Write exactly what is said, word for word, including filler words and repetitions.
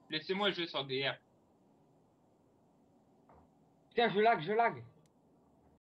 Laissez-moi jouer sur D R. Putain, je lag, je lag.